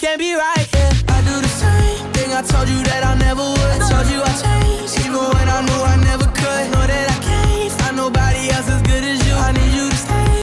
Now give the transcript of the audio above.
can't be right, yeah. I do the same thing I told you that I never would.